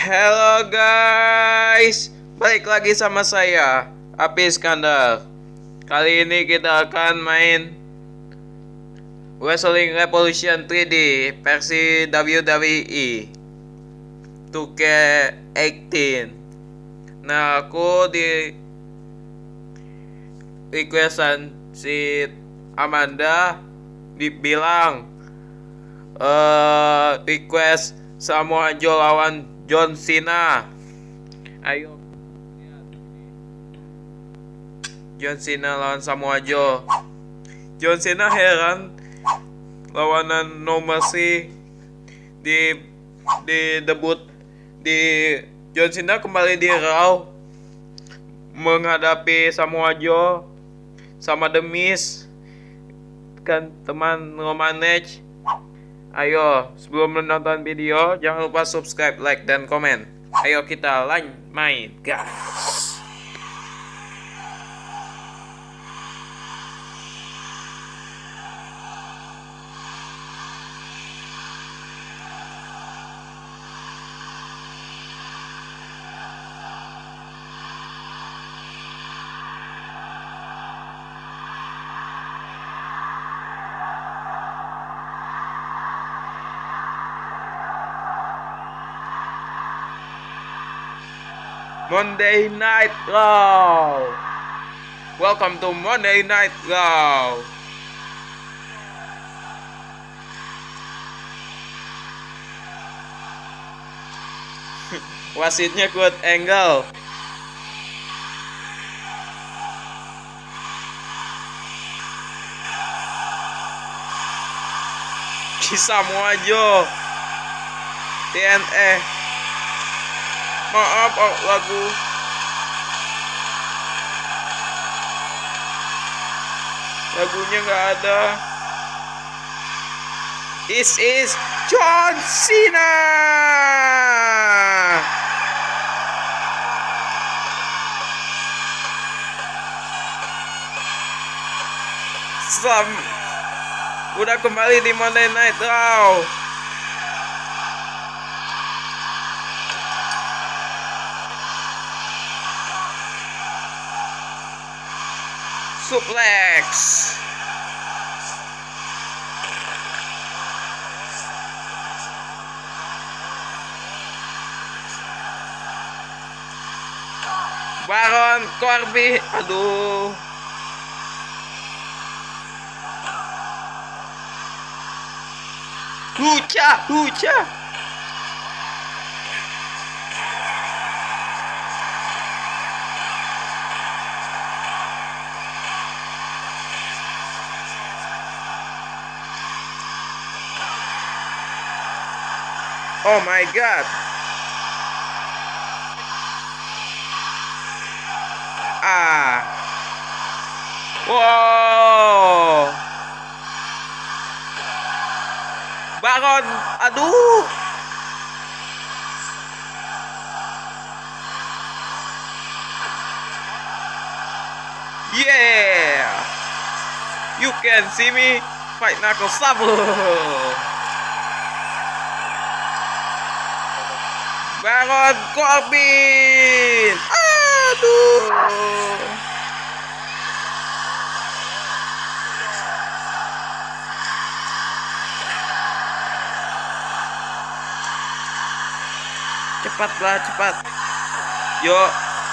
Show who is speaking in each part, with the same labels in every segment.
Speaker 1: Halo guys, balik lagi sama saya, Api Iskandar. Kali ini kita akan main Wrestling Revolution 3D versi WWE 2K18. Nah, aku di requestan si Amanda dibilang request Samoa Joe lawan John Cena. Ayo, John Cena lawan Samoa Joe. John Cena heran lawanan No Mercy di debut di John Cena kembali di Raw menghadapi Samoa Joe sama The Miz, kan teman Roman Reigns. Ayo, sebelum menonton video jangan lupa subscribe, like, dan komen. Ayo kita main guys. Monday Night Raw. Welcome to Monday Night Raw. Wasitnya Kurt Angle. Samoa Joe. TNA. Maaf, lagunya nggak ada. This is John Cena. Udah kembali di Monday Night Raw. Suplex. Baron Corbin. Aduh. Huca. Oh my god. Wow. Baron, aduh. Yeah. You can see me fight Knuckle Sable. Baron Corbin. Aduh. Cepat. Yuk.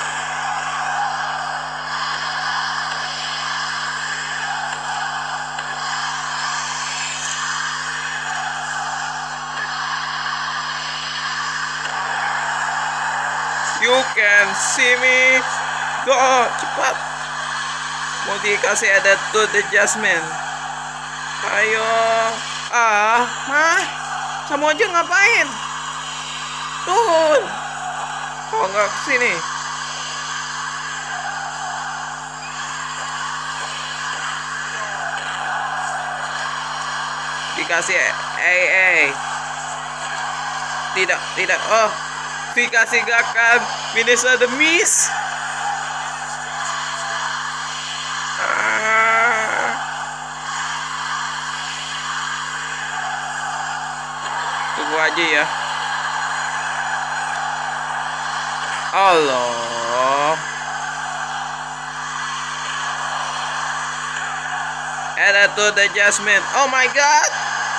Speaker 1: You can see me. Go, cepat. Mau dikasih attitude adjustment. Ayo. Samoa Joe ngapain? Turun. Kok nggak kesini? Dikasih AA. Tidak. Oh. Dikasih gerakan finisher The Miz. Tunggu aja ya. Allah. Add to the adjustment. Oh my god.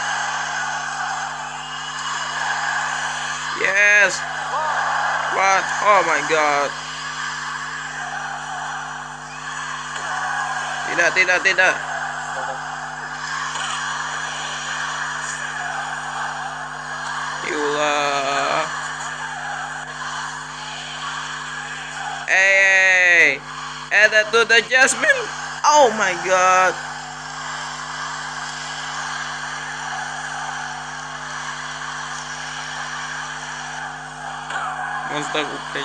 Speaker 1: Yes. What? Oh my god. Tidak. Yulah. Hey. Add to the adjustment. Oh my god. Monster okay.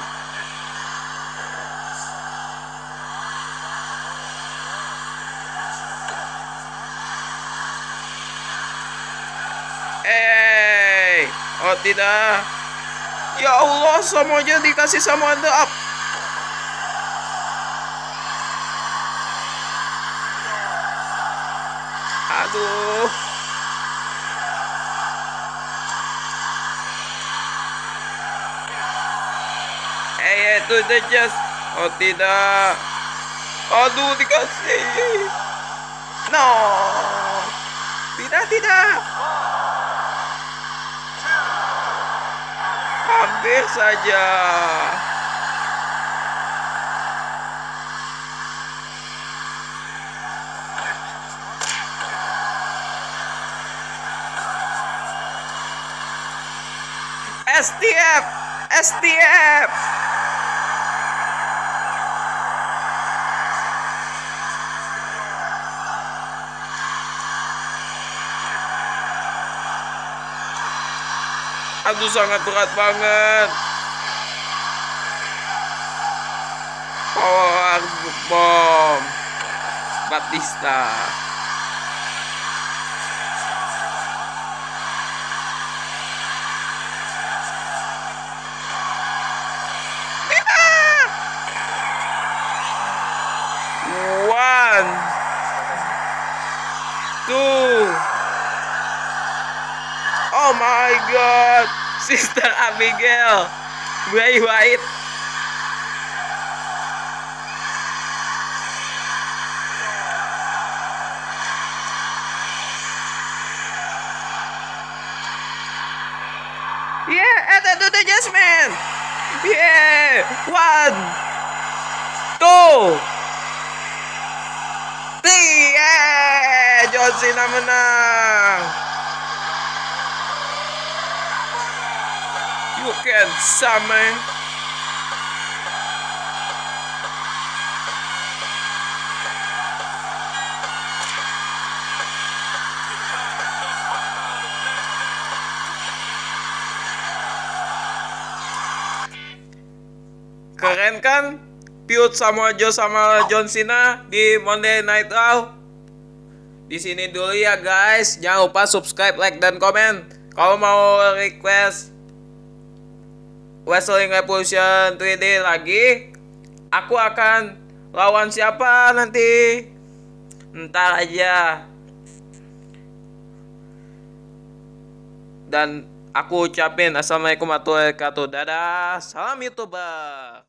Speaker 1: Oh tidak. Ya Allah, semuanya dikasih sama Anda up. Aduh. Itu the just. Oh tidak. Aduh, dikasih. No. Tidak. Hampir saja. STF. Aduh, sangat berat banget. Power bomb Batista. One, two. Oh my god, Sister Abigail, Bray Wyatt. Yeah, add to the adjustment. Yeah, 1, 2, 3. Yeah, John Cena menang. You can summon. Keren kan? Feud Samoa Joe sama John Cena di Monday Night Raw. Di sini dulu ya guys. Jangan lupa subscribe, like, dan komen. Kalau mau request Wrestling Revolution 3D lagi, aku akan lawan siapa nanti? Ntar aja. Dan aku ucapin assalamualaikum warahmatullahi wabarakatuh. Dadah, salam YouTuber.